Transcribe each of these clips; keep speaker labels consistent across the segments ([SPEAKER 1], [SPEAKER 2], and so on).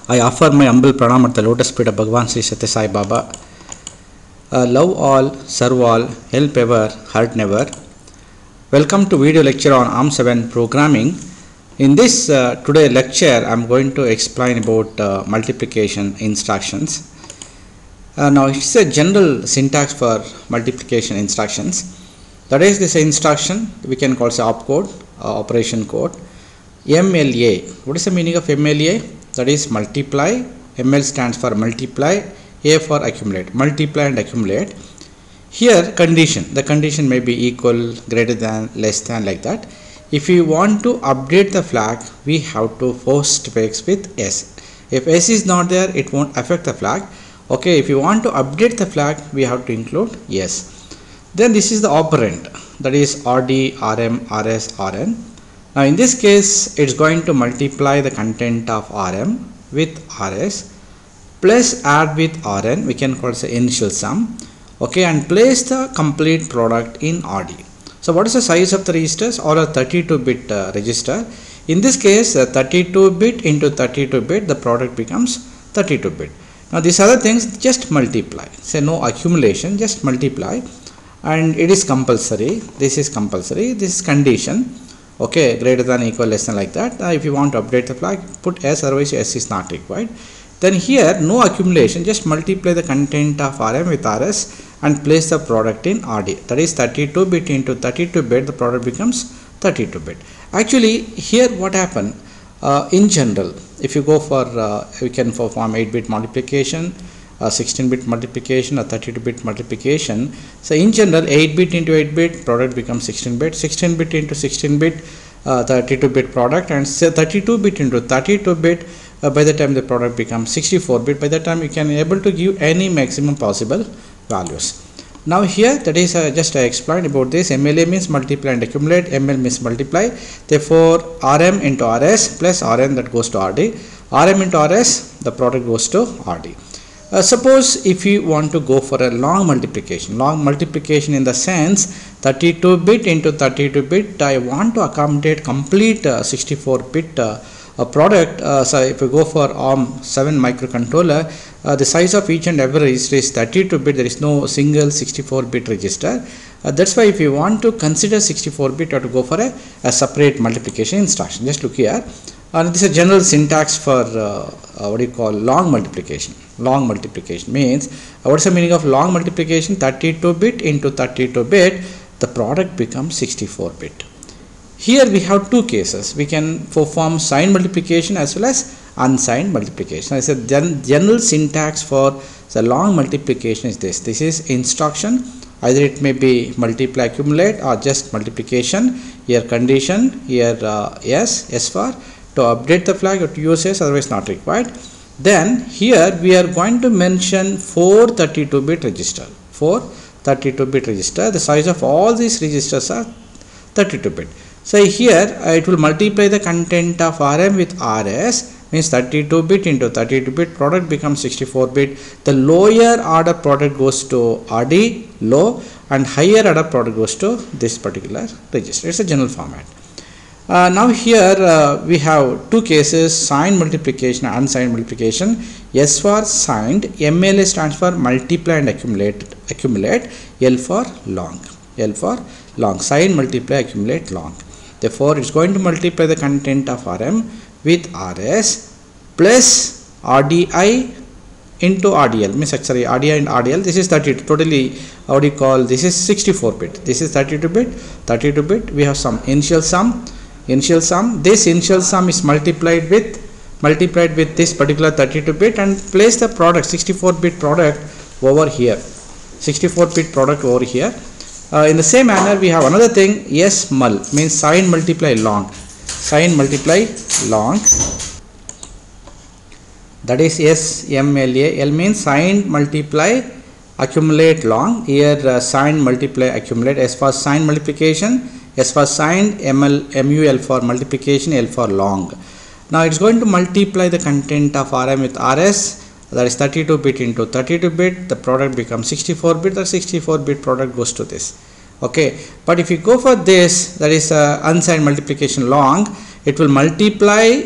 [SPEAKER 1] I offer my humble pranam at the lotus feet of Bhagavan Sri Satya Sai Baba. Love all, serve all, help ever, hurt never. Welcome to video lecture on ARM7 programming. In this today lecture, I am going to explain about multiplication instructions. Now it's a general syntax for multiplication instructions. That is, this instruction we can call it opcode, operation code. MLA. What is the meaning of MLA? That is multiply. ML stands for multiply, A for accumulate. Multiply and accumulate. Here condition. The condition may be equal, greater than, less than, like that. If we want to update the flag, we have to first fix with S. If S is not there, it won't affect the flag. Okay, if you want to update the flag, we have to include S. Then this is the operand, that is RD, RM, RS, RN. Now in this case, it's going to multiply the content of RM with RS plus add with RN, we can call it the initial sum, okay, and place the complete product in RD. So what is the size of the registers? Or a 32-bit register. In this case, 32-bit into 32-bit, the product becomes 32-bit. Now these other things just multiply. Say no accumulation, just multiply. And it is compulsory. This is compulsory. This is condition. Okay, greater than, equal, less than, like that. If you want to update the flag, put S, otherwise S is not required. Then here no accumulation, just multiply the content of RM with RS and place the product in RD. That is 32-bit into 32-bit, the product becomes 32-bit. Actually here what happened, in general, if you go for we can perform 8-bit multiplication, 16-bit multiplication, or 32-bit multiplication. So in general, 8-bit into 8-bit product becomes 16-bit, 16-bit into 16-bit 32-bit product, and 32-bit into 32-bit by the time the product becomes 64-bit. By the time you can able to give any maximum possible values. Now here, that is just I explained about this. MLA means multiply and accumulate, ML means multiply. Therefore RM into RS plus RN, that goes to RD. RM into RS, the product goes to RD. Suppose if you want to go for a long multiplication in the sense 32-bit into 32-bit, I want to accommodate complete 64-bit product. So if you go for ARM7 microcontroller, the size of each and every register is 32-bit. There is no single 64-bit register. That's why if you want to consider 64-bit, you have to go for a separate multiplication instruction. Just look here. This is a general syntax for what do you call long multiplication. Long multiplication means, what is the meaning of long multiplication? 32-bit into 32-bit, the product becomes 64-bit. Here we have two cases. We can perform signed multiplication as well as unsigned multiplication. I said general syntax for the long multiplication is this. This is instruction. Either it may be multiply, accumulate, or just multiplication. Here condition, here S for to update the flag, or to use S, otherwise not required. Then here we are going to mention 4 32-bit register. 4 32-bit register. The size of all these registers are 32-bit. So here it will multiply the content of RM with RS, means 32-bit into 32-bit, product becomes 64-bit. The lower order product goes to RD, low, and higher order product goes to this particular register. It's a general format. Now here we have two cases, signed multiplication and unsigned multiplication. S for signed, MLA stands for multiply and accumulate, L for long, signed, multiply, accumulate, long. Therefore it's going to multiply the content of RM with RS plus RDI into RDL, means actually RDI and RDL. This is 32, totally how do you call, this is 64-bit, this is 32-bit, we have some initial sum. This initial sum is multiplied with this particular 32-bit and place the product 64-bit product over here. 64-bit product over here. In the same manner, we have another thing, S mul, means sign multiply long. That is SMLA. L means sign multiply accumulate long. Here sign multiply accumulate. S for sign multiplication, S for signed, MUL for multiplication, L for long. Now it's going to multiply the content of RM with RS, that is 32-bit into 32-bit, the product becomes 64-bit, the 64-bit product goes to this. Okay, but if you go for this, that is unsigned multiplication long, it will multiply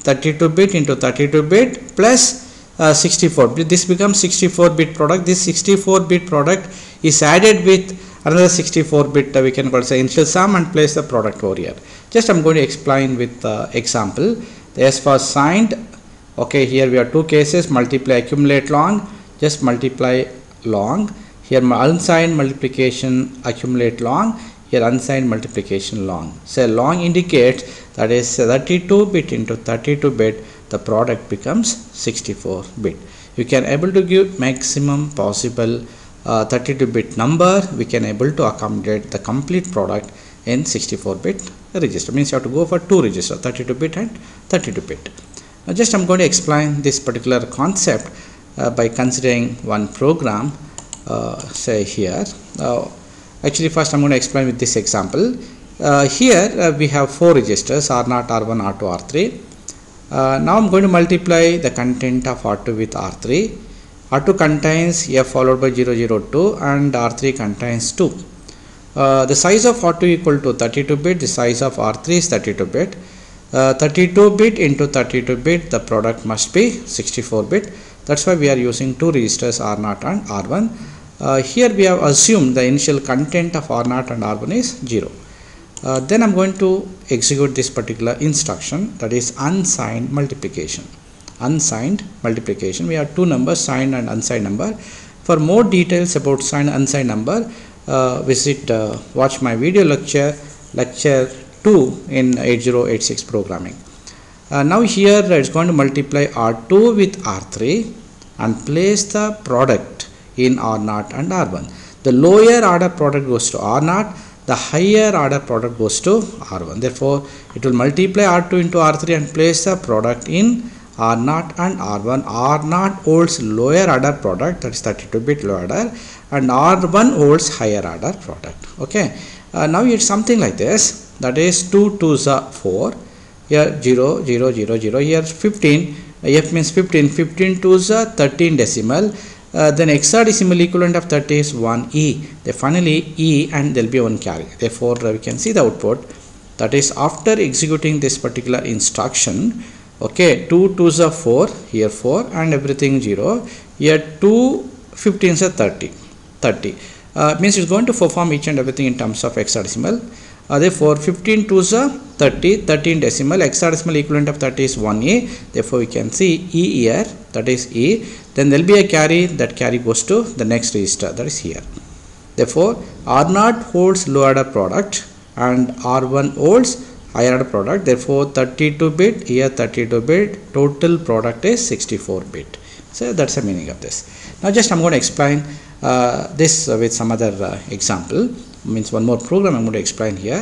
[SPEAKER 1] 32 bit into 32 bit plus 64 bit. This becomes 64 bit product. This 64 bit product is added with another 64 bit, we can call it initial sum, and place the product over here. Just I'm going to explain with example. The S for signed. Okay, here we have two cases, multiply, accumulate long, just multiply long. Here unsigned multiplication, accumulate long. Here unsigned multiplication long. So long indicates that is 32 bit into 32 bit, the product becomes 64 bit. You can able to give maximum possible 32 bit number. We can able to accommodate the complete product in 64 bit register. Means you have to go for two registers, 32 bit and 32 bit. Now just I'm going to explain this particular concept by considering one program. Say here. Actually, first I'm going to explain with this example. Here we have four registers, R0, R1, R2, R3. Now I'm going to multiply the content of R2 with R3. R2 contains F followed by 002 and R3 contains 2. The size of R2 equal to 32 bit, the size of R3 is 32 bit. 32 bit into 32 bit, the product must be 64 bit. That's why we are using two registers, R0 and R1. Here we have assumed the initial content of R0 and R1 is 0. Then I'm going to execute this particular instruction, that is unsigned multiplication. Unsigned multiplication. We have two numbers, signed and unsigned number. For more details about signed and unsigned number, watch my video lecture 2 in 8086 programming. Now here it's going to multiply R2 with R3 and place the product in R0 and R1. The lower order product goes to R0, the higher order product goes to R1. Therefore, it will multiply R2 into R3 and place the product in R0 and R1. R0 holds lower order product, that is 32 bit lower order, and R1 holds higher order product. Okay. Now it's something like this, that is 2 2s are 4. Here 0 0 0 0. Here 15. F means 15. 15 2s are 13 decimal. Then hexadecimal equivalent of 30 is 1E. Then finally E, and there will be one carry. Therefore, we can see the output. That is after executing this particular instruction. Okay, 2 2s are 4. Here 4 and everything 0. Here 2 15s are 30. 30 means it's going to perform each and everything in terms of hexadecimal. Therefore, 15 2s are 30. 13 decimal. Hexadecimal equivalent of 30 is 1E. Therefore, we can see E here. That is E. Then there will be a carry. That carry goes to the next register, that is here. Therefore, R0 holds low order product and R1 holds higher order product. Therefore, 32 bit, here 32 bit, total product is 64 bit. So that's the meaning of this. Now just I'm going to explain this with some other example. Means one more program I'm going to explain here.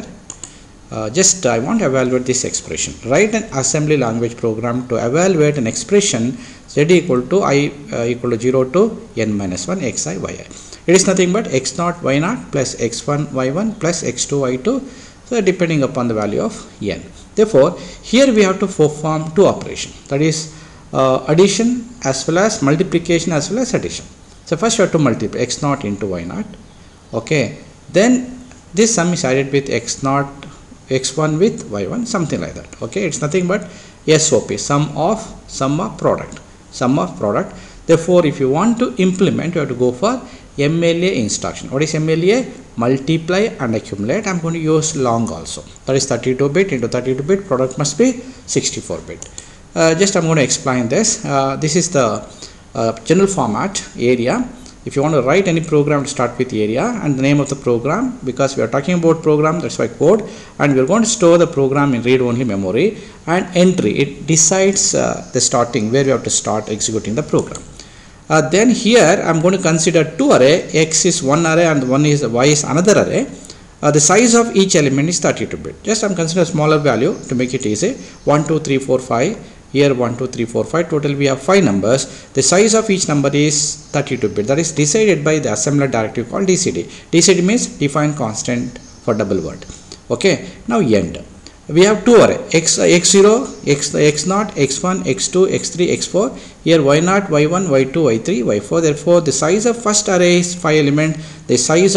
[SPEAKER 1] I want to evaluate this expression. Write an assembly language program to evaluate an expression z equal to I equal to 0 to n minus 1 xi yi. It is nothing but x0 y0 plus x1 y1 plus x2 y2. So depending upon the value of n. Therefore, here we have to perform two operations. That is addition as well as multiplication as well as addition. So first you have to multiply x0 into y0. Okay. Then this sum is added with x0, x1 with y1, something like that. Okay. It's nothing but SOP, sum of product. Sum of product. Therefore, if you want to implement, you have to go for MLA instruction. What is MLA? Multiply and accumulate. I am going to use long also. That is 32 bit into 32 bit. Product must be 64 bit. Just I am going to explain this. This is the general format area. If you want to write any program, to start with area and the name of the program, because we are talking about program, that's why code, and we are going to store the program in read-only memory, and entry. It decides the starting, where we have to start executing the program. Then here I am going to consider two array. X is one array and Y is another array. The size of each element is 32 bit. Just I am considering a smaller value to make it easy. 1 2 3 4 5. Here 1 2 3 4 5. Total we have 5 numbers. The size of each number is 32 bit. That is decided by the assembler directive called DCD. DCD means define constant for double word. Okay. Now end. We have two array x0, x0, x1, x2, x3, x4. Here y0, y1, y2, y3, y4. Therefore, the size of first array is 5 element. The size of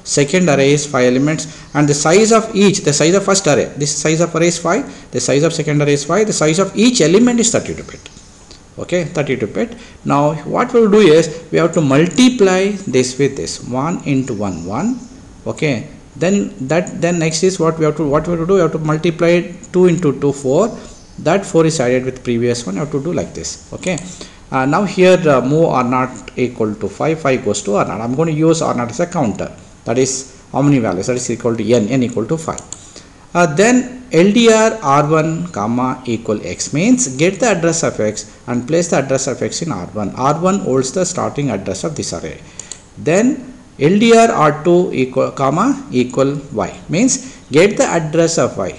[SPEAKER 1] second array is 5 elements, and the size of each, the size of first array, this size of array is 5, the size of second array is 5, the size of each element is 32 bit. Okay, 32 bit. Now what we will do is we have to multiply this with this 1 into 1 1. Okay, then next is what we have to do, we have to multiply 2 into 2 4, that 4 is added with previous one, you have to do like this. Okay, now here move r naught equal to 5, 5 goes to r naught. I'm going to use r naught as a counter, that is how many values, that is equal to n equal to 5. Then LDR r1 comma equal x means get the address of x and place the address of x in r1. R1 holds the starting address of this array. Then LDR r2 equal comma equal y means get the address of y,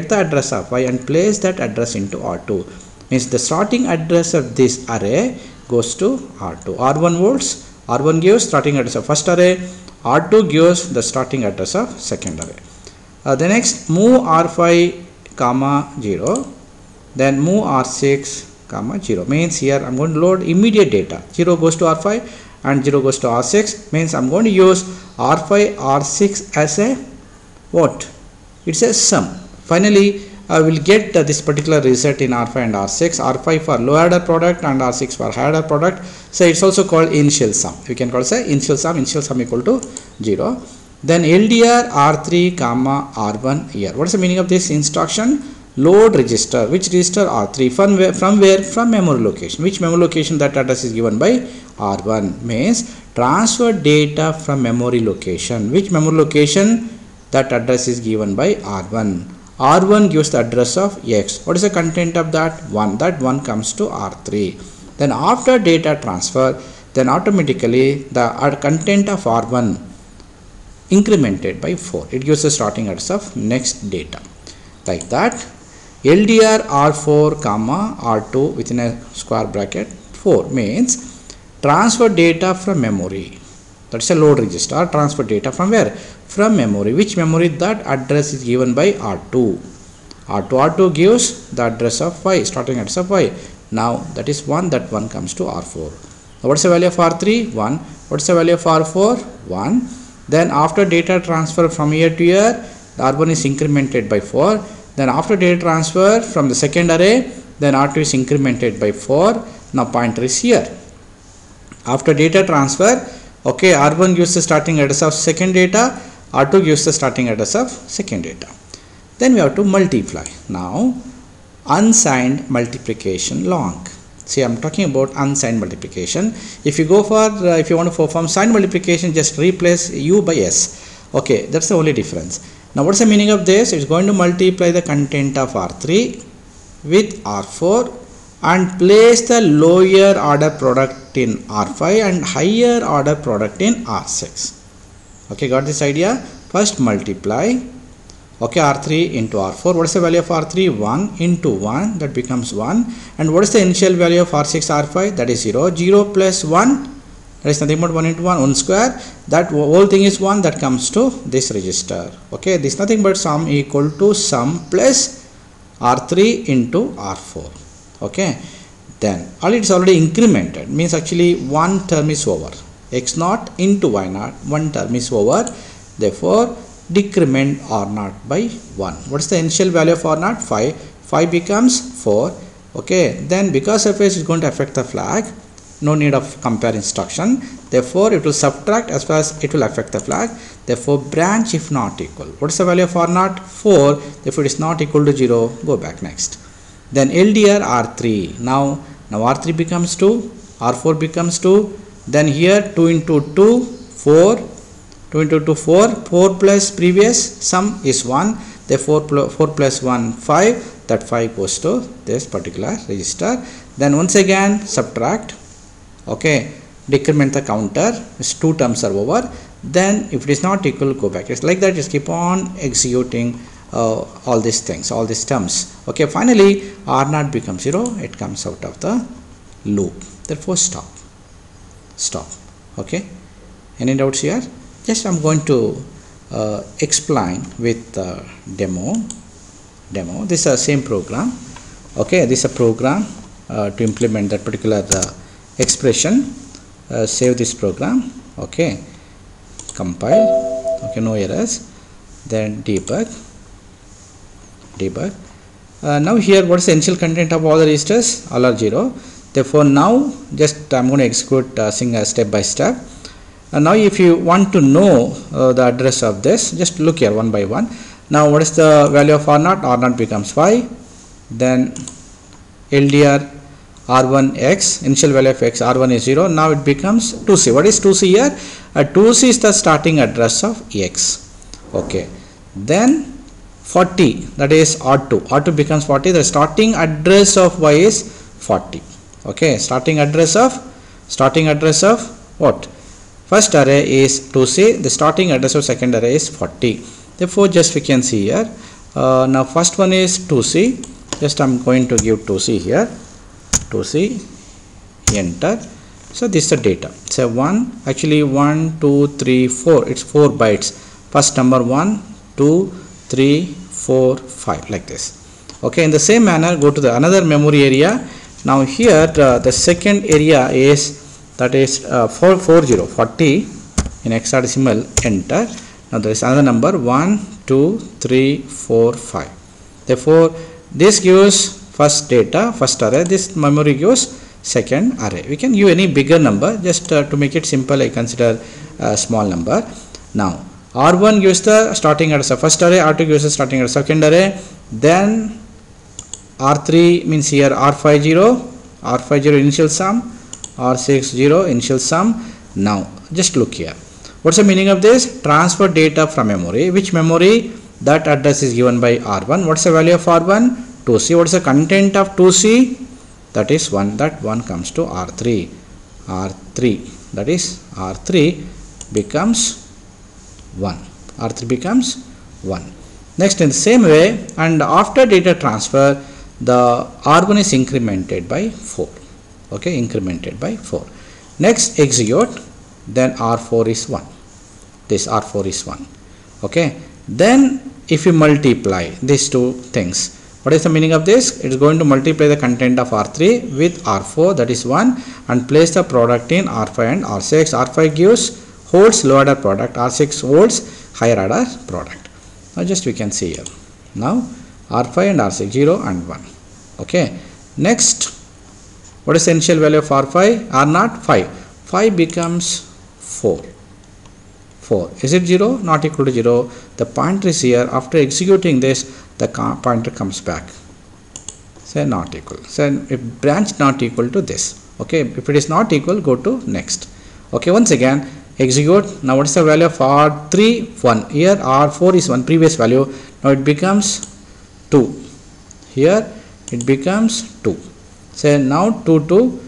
[SPEAKER 1] and place that address into r2, means the starting address of this array goes to r2. R1 holds, r1 gives starting address of first array, r2 gives the starting address of second array. The next move r5 comma 0, then move r6 comma 0, means here I'm going to load immediate data. 0 goes to r5 and 0 goes to r6, means I'm going to use r5 r6 as a what, it's a sum. Finally I will get this particular result in r5 and r6, r5 for low adder product and r6 for high adder product. So it's also called initial sum, we can call it initial sum equal to 0. Then LDR r3 comma r1 here. What is the meaning of this instruction? Load register. Which register? R3. From where? From memory location. Which memory location? That address is given by r1. Means transfer data from memory location. Which memory location? That address is given by r1. R1 gives the address of x. What is the content of that? 1. That 1 comes to r3. Then after data transfer, then automatically the content of r1 incremented by 4. It gives the starting address of next data. Like that, LDR r4 comma r2 within a square bracket 4 means transfer data from memory. That's a load register. Transfer data from where? From memory. Which memory? That address is given by r2. R2 gives the address of y, starting address of y. Now that is 1, that 1 comes to r4. Now what is the value of r3? 1. What is the value of r4? 1. Then after data transfer from here to here, the r1 is incremented by 4. Then after data transfer from the second array, then r2 is incremented by 4. Now pointer is here. After data transfer, okay, r1 gives the starting address of second data, r2 gives the starting address of second data. Then we have to multiply. Now unsigned multiplication long. See, I'm talking about unsigned multiplication. If you go for, if you want to perform signed multiplication, just replace u by s. Okay, that's the only difference. Now, what's the meaning of this? It's going to multiply the content of R3 with R4 and place the lower order product in R5 and higher order product in R6. Okay, got this idea? First multiply. Okay, R3 into R4. What is the value of R3? 1 into 1, that becomes 1. And what is the initial value of R6, R5? That is 0. 0 plus 1, that is nothing but 1 into 1, 1 square. That whole thing is 1, that comes to this register. Okay, this is nothing but sum equal to sum plus R3 into R4. Okay, then it's already incremented, means actually one term is over. X naught into Y naught, one term is over. Therefore, decrement R naught by 1. What is the initial value of R naught? 5. 5 becomes 4. Okay, then because of this is going to affect the flag, no need of compare instruction. Therefore, it will subtract as far as it will affect the flag. Therefore, branch if not equal. What is the value of R naught? 4. If it is not equal to 0, go back next. Then LDR R3. Now R3 becomes 2. R4 becomes 2. Then here 2 into 2, 4. 2 into 2, 4. 4 plus previous sum is 1. Therefore, 4 plus 1, 5. That 5 goes to this particular register. Then once again subtract. Okay, decrement the counter. It's 2 terms are over. Then if it is not equal, go back. It's like that. Just keep on executing all these things, all these terms. Okay, finally R naught becomes 0. It comes out of the loop. Therefore, stop. Okay, any doubts here? Just I'm going to explain with demo. This is the same program. Okay, this is a program to implement that particular expression. Save this program. Okay, compile. Okay, no errors. Then debug. Now here, what is the initial content of all the registers? All are 0. Therefore now just I'm going to execute step by step. And now if you want to know the address of this, just look here one by one. Now what is the value of R0? R0 becomes 5. Then LDR R1X, initial value of X, R1 is 0. Now it becomes 2C. What is 2C here? 2C is the starting address of X. Okay. Then 40, that is R2. R2 becomes 40. The starting address of Y is 40. Okay. Starting address of what? First array is 2C. The starting address of second array is 40. Therefore, just we can see here. Now first one is 2C. Just I'm going to give 2C here. 2C, enter. So this is the data. So 1, 2, 3, 4. It's 4 bytes. First number 1, 2, 3, 4, 5, like this. Okay. In the same manner, go to the another memory area. Now here the second area is, that is 40 in hexadecimal, enter. Now there is another number 1, 2, 3, 4, 5. Therefore this gives first data, first array. This memory gives second array. We can give any bigger number, just to make it simple I consider a small number. Now R1 gives the starting address of first array, R2 gives the starting address of second array. Then R3 means here R50 initial sum, R60 initial sum. Now just look here. What's the meaning of this? Transfer data from memory. Which memory? That address is given by R1. What's the value of R1? 2C. What is the content of 2C? That is 1. That 1 comes to R3. That is R3 becomes 1. R3 becomes 1. Next, in the same way, and after data transfer, the R1 is incremented by 4. Okay, incremented by 4. Next, execute. Then R4 is 1. This R4 is 1. Okay. Then if you multiply these two things, what is the meaning of this? It is going to multiply the content of R3 with R4, that is 1, and place the product in R5 and R6. R5 holds low order product, R6 holds higher order product. Now just we can see here. Now R5 and R6, 0 and 1. Okay. Next, what is the initial value of R5? R0, 5. 5 becomes 4. Is it 0? Not equal to 0. The pointer is here. After executing this, the pointer comes back. Say not equal. So if branch not equal to this. Okay. If it is not equal, go to next. Okay. Once again, execute. Now what is the value of R3? 1. Here R4 is 1, previous value. Now it becomes 2. Here it becomes 2. Say now 2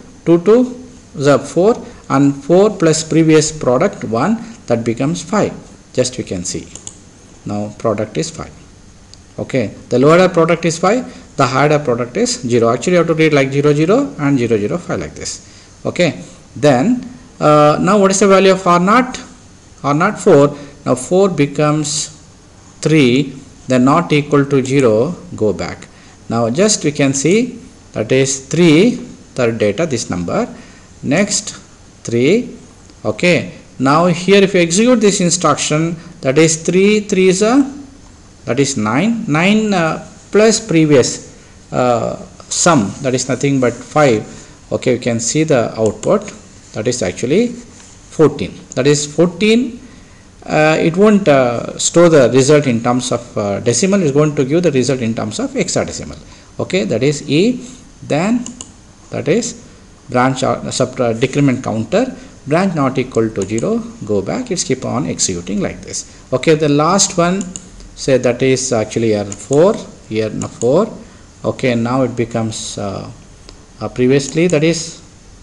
[SPEAKER 1] is 4, and 4 plus previous product 1, that becomes 5. Just we can see. Now product is 5. Okay. The lower order product is 5. The higher order product is 0. Actually you have to read like 0, 0 and 0, 0, 5 like this. Okay. Then now what is the value of R0? R0, 4. Now 4 becomes 3. Then not equal to 0. Go back. Now just we can see, that is 3, third data, this number. Next 3. Okay. Now here if you execute this instruction, that is 3 is that is 9. 9 plus previous sum, that is nothing but 5. Okay, you can see the output, that is actually 14. That is 14. It won't store the result in terms of decimal. It's going to give the result in terms of hexadecimal. Okay, that is E. Then that is branch decrement counter. Branch not equal to 0, go back. It's keep on executing like this. Okay, the last one, say that is actually here 4. Here 4. Okay, now it becomes previously, that is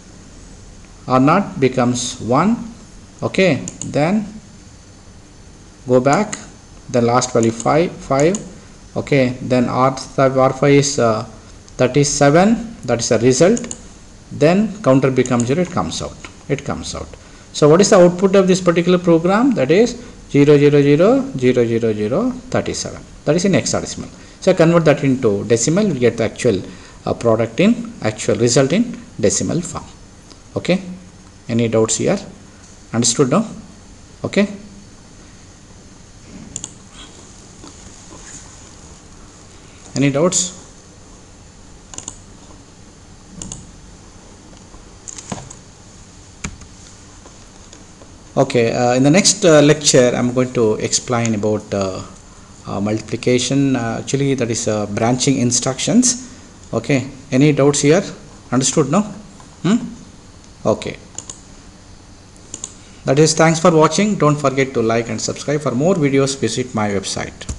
[SPEAKER 1] R0 becomes 1. Okay, then go back. The last value 5. Okay, then R5 is 37. That is the result. Then counter becomes 0. It comes out. So what is the output of this particular program? That is 0, 0, 0, 0, 0, 0, 37. That is in hexadecimal. So convert that into decimal, you get the actual product in actual result in decimal form. Okay. Any doubts here? Understood now? Okay. Any doubts? Okay, in the next lecture I'm going to explain about multiplication. Actually that is branching instructions. Okay, any doubts here? Understood, no? Okay, that is, thanks for watching. Don't forget to like and subscribe. For more videos visit my website.